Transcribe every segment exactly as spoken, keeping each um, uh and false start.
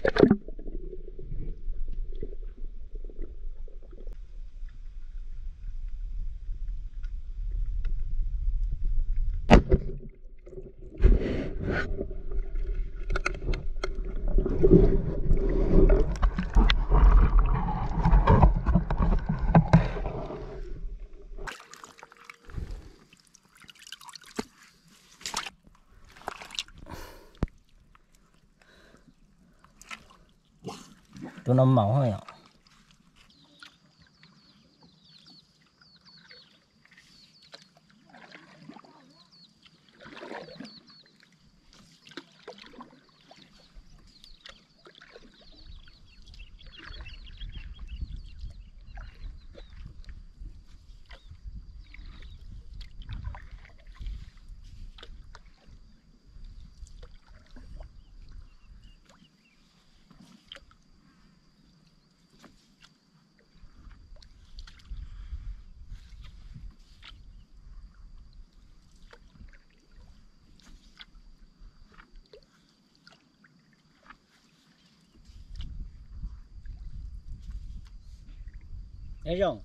ตัวน้ำเมาให้อ่ะไอ้จ่อง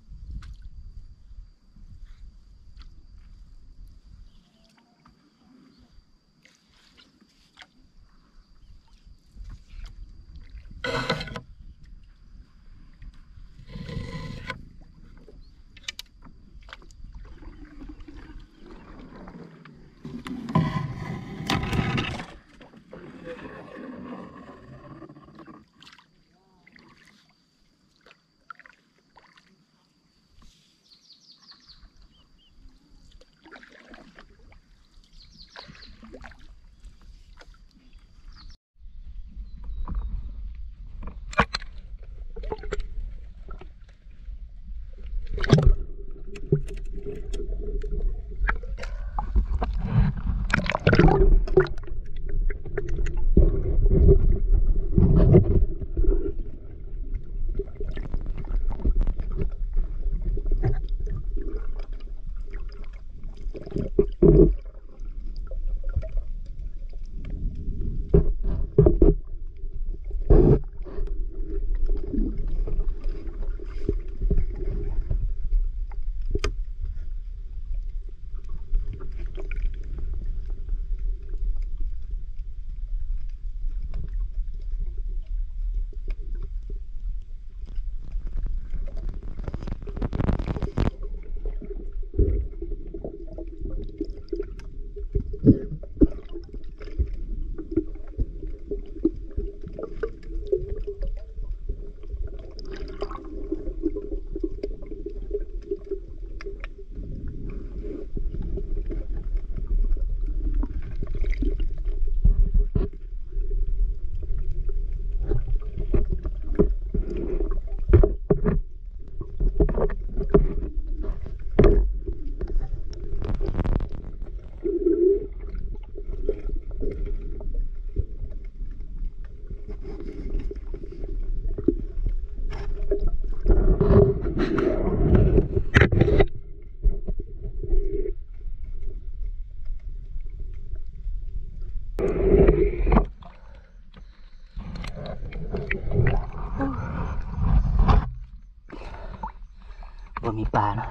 ว่ามีปลานะ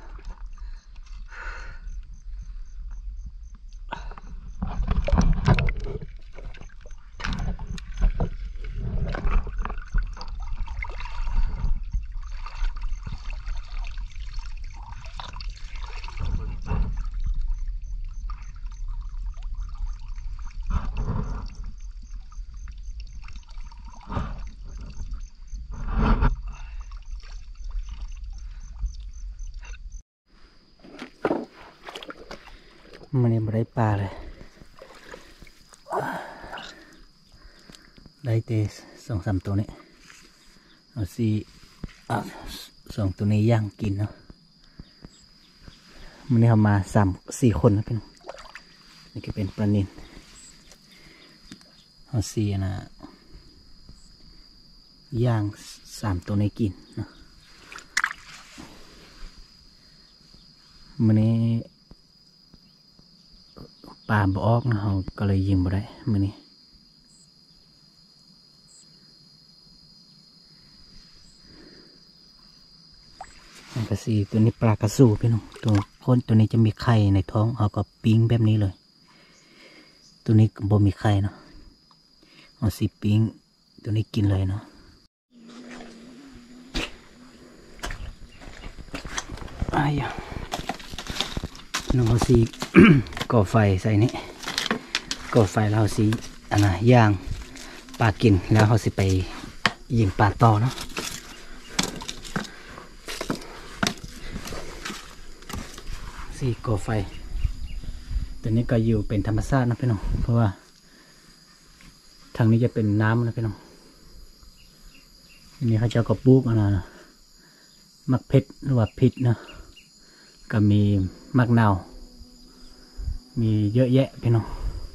มันยังไม่ได้ปลาเลยได้เตะสองสามตัวนี้เอาสี่สองตัวนี้ย่างกินเนาะมันนี่เอามาสามสี่คนนะเป็นนี่ก็เป็นปลานิลเอาสี่นะย่างสามตัวนี้กินเนาะมันนี่ปลาบ่ออกนะเขาก็เลยยิงบ่ได้มื้อนี้กะสีตัวนี้ปลากระสูพี่น้องตัวคนตัวนี้จะมีไข่ในท้องเอาก็ปิ้งแบบนี้เลยตัวนี้บ่มีไข่เนาะเอาสีปิ้งตัวนี้กินเลยเนาะอ้ายน้องเอาสี ก่อไฟใส่นี่ก่อไฟแล้วเอาสีอันน่ะย่างปลากินแล้วเขาสิไปยิงปลาต่อเนาะสี่ก่อไฟตัวนี้ก็อยู่เป็นธรรมชาตินะพี่น้องเพราะว่าทางนี้จะเป็นน้ำนะพี่น้องอันนี้เขาจะกระปุกอะไรนะมักเพชรหรือว่าพริกนะก็มีมักนาวมีเยอะแยะพี่น้อง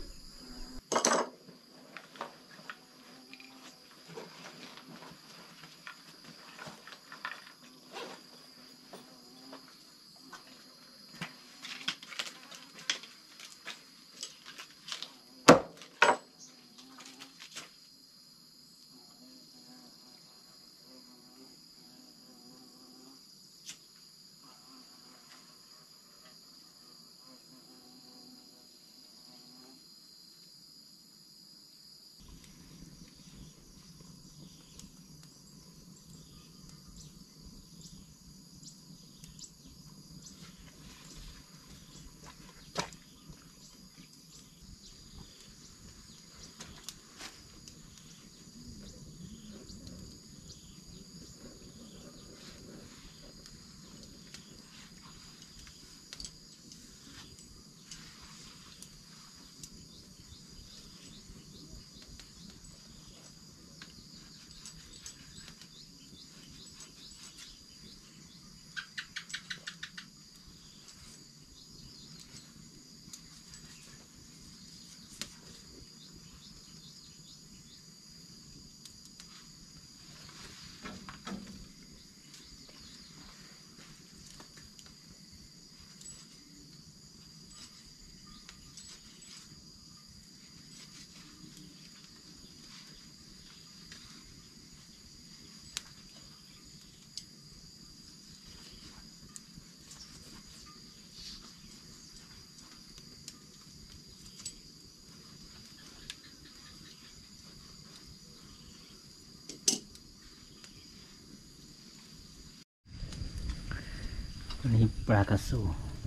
อันนี้ปลากระสู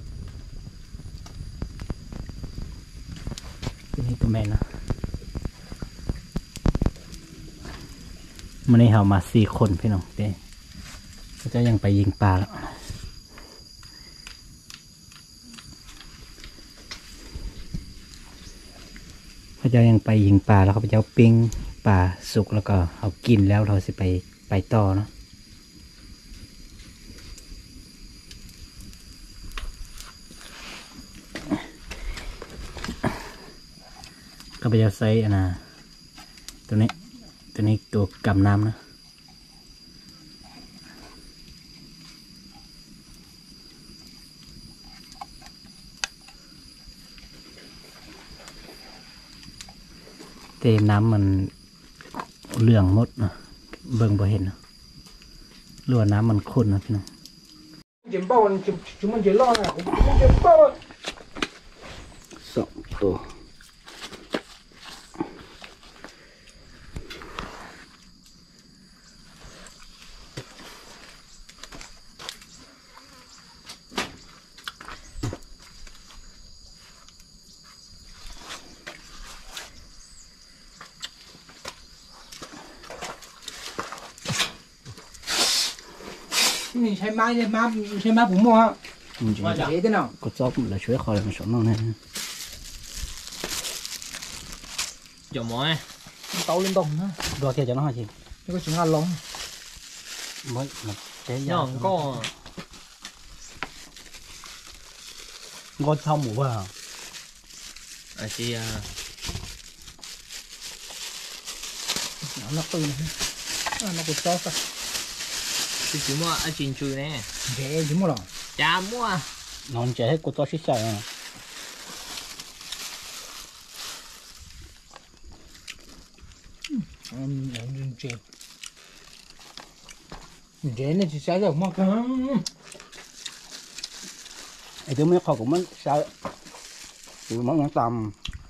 ตัวนี้ตัวแม่นะมันนี้เห่ามาสี่คนพี่น้องเด้เขาจะยังไปยิงปลาแล้วเขาจะยังไปยิงปลาแล้วเขาไปเจ้าปิ้งปลาสุกแล้วก็เอากินแล้วเราสิไปไปต่อเนาะก็ไปจะใส่อันน่ะตัวนี้ตัวนี้ตัวกำน้ำนะเตะน้ำมันเหลืองหมดนะเบิ่งบ่เห็นนะหรือว่าน้ำมันข้นนะพี่น้องสองตัว你ใช้ไม้ใช้ไม้ใช้ไม้ผมมั่วว่าจะเห็นเนาะก็ชอบแล้วช่วยเขาเลยมันสอนน้องนะ giờ mỏi tàu lên đồng nữa đua kia cho nó hả chị nó có chuyện ăn lông mới mà chế nhọn có ngon xong mũ vào à chị à nó nó từ này nó có to sao chị chỉ mua ở trên chui nè dễ chỉ mua rồi chả mua ngon chế hết của to xích xài à em em trên Rễ này chỉ sao được mà không? Ai thứ mấy kho cũng mất sao? Từ món ngắn tầm.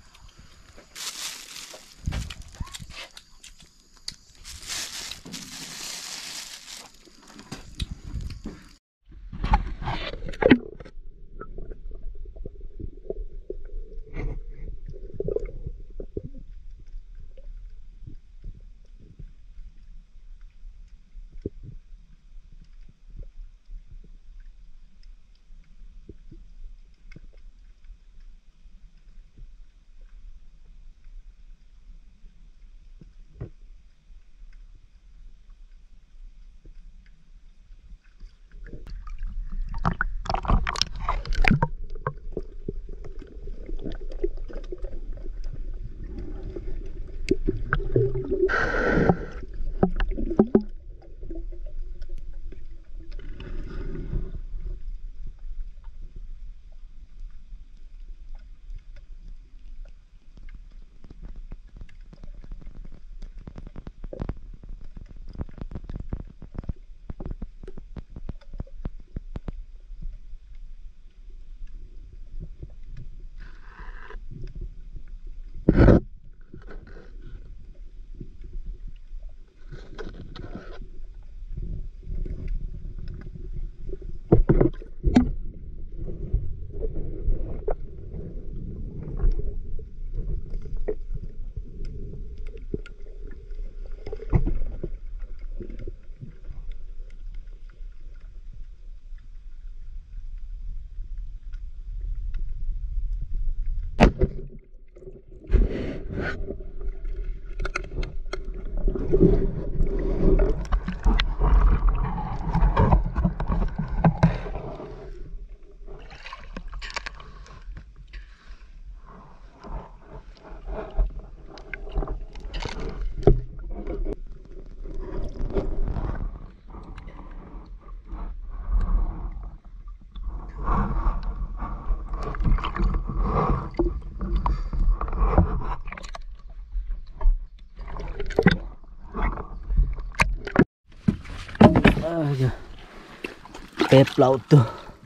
Pep laut tuh.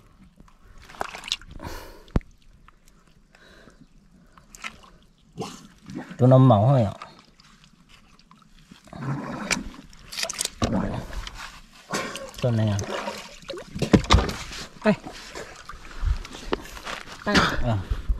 Tuh nó mỏng thôi ạ. Tuh này à. Đây. Đây. À.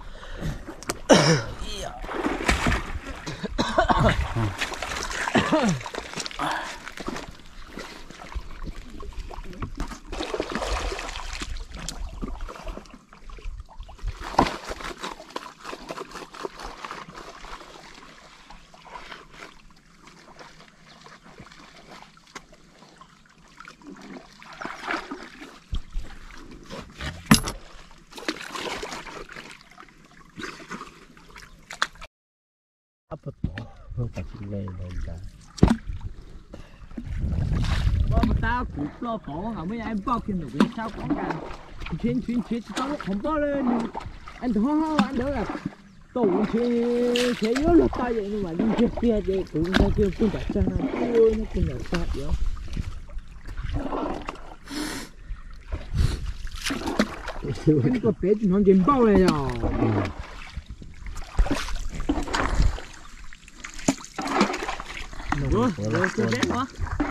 Apa tuh? Lupa cilai dah. Bố mà tao cũng lo phổ hả mấy anh bao kim được cái sao cũng cả chuyến chuyến chuyến tao không bao lên anh thua anh đỡ là tàu chuyến chuyến yếu là tay vậy nhưng mà đi chuyến kia thì cũng nó kêu cũng đặt chân này ôi nó cũng là sao vậy anh có bé thì nó tiền bao này rồi rồi rồi cái bé hả